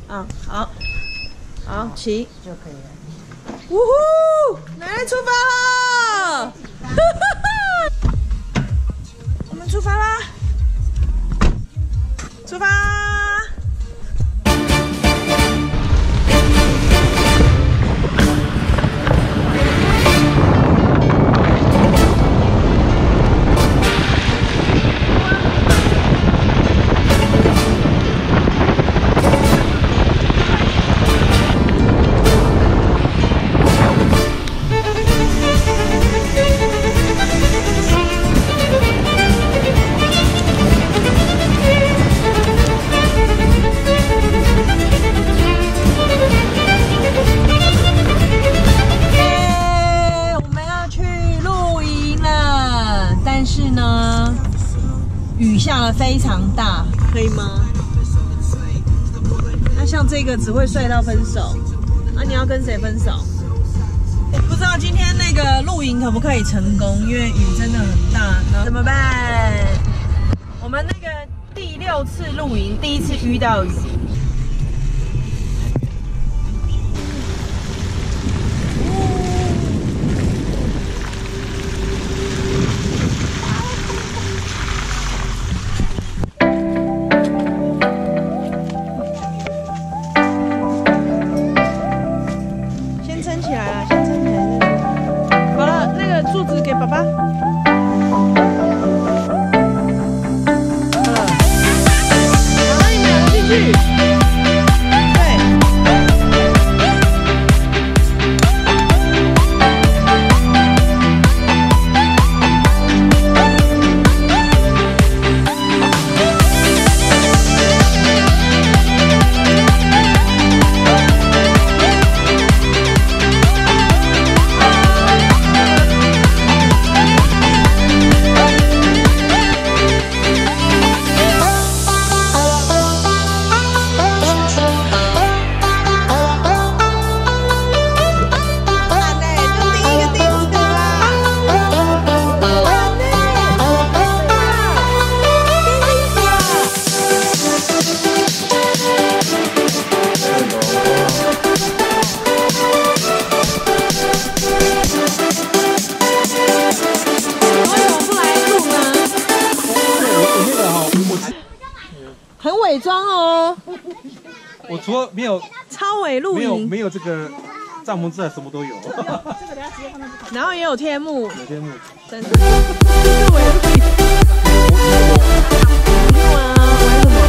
啊，好，好，起就可以了。 呜呼，奶奶出发了！我们出发啦！出发！雨下得非常大，可以吗？那像这个只会帅到分手，那你要跟谁分手？不知道今天那个露营可不可以成功，因为雨真的很大，那怎么办？我们那个第6次露营，第1次遇到雨。很伪装哦！ 我除了没有超伪露营， 没有这个帐篷之外，什么都有。 然后也有天幕， 有天幕， 真的。这是伪露营。玩什么？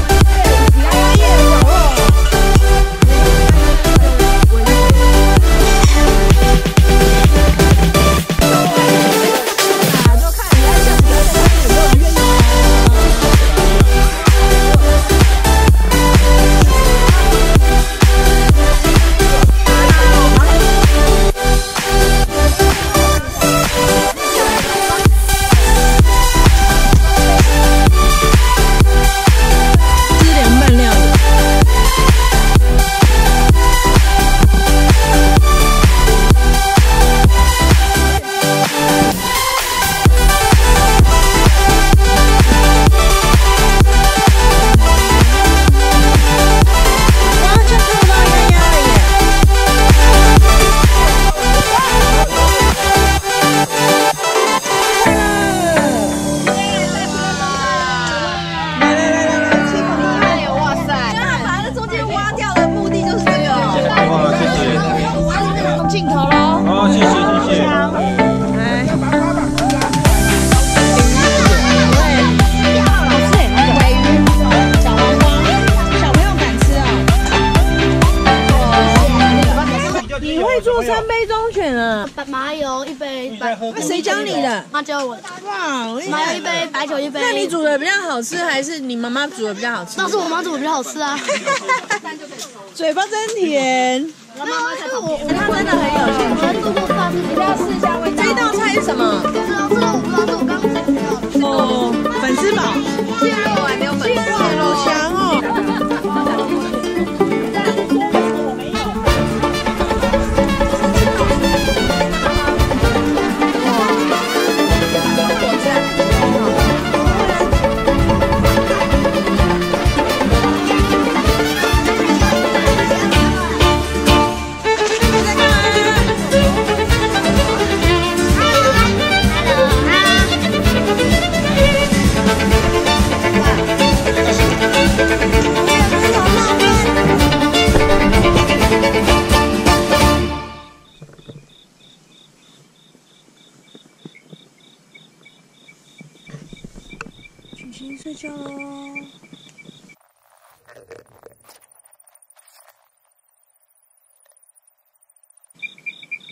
做3杯中选啊！ 麻油1杯， 那谁教你的？ 妈教我的。 哇， 麻油1杯，白酒1杯。 那你煮的比较好吃，还是你妈妈煮的比较好吃？ 当时我妈煮的比较好吃啊。 嘴巴真甜。 他真的很有兴趣。 做饭，你要试一下味道。 这道菜是什么？ 这个我不知道，是我刚刚才学到的。 哦，粉丝煲。 蟹肉还没有粉丝。 好强哦！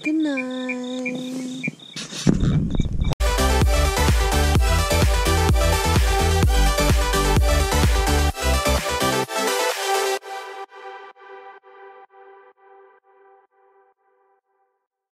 Good night。